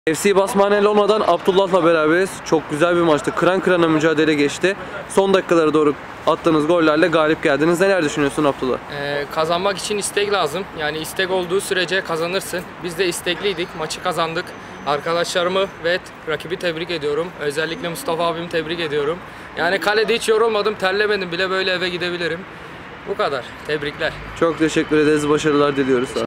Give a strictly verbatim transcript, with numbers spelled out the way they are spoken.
F C Basmaneli olmadan Abdullah'la beraberiz. Çok güzel bir maçtı. Kıran kırana mücadele geçti. Son dakikalara doğru attığınız gollerle galip geldiniz. Neler düşünüyorsun Abdullah? Ee, kazanmak için istek lazım. Yani istek olduğu sürece kazanırsın. Biz de istekliydik. Maçı kazandık. Arkadaşlarımı ve rakibi tebrik ediyorum. Özellikle Mustafa abimi tebrik ediyorum. Yani kalede hiç yorulmadım, terlemedim bile, böyle eve gidebilirim. Bu kadar. Tebrikler. Çok teşekkür ederiz. Başarılar diliyoruz.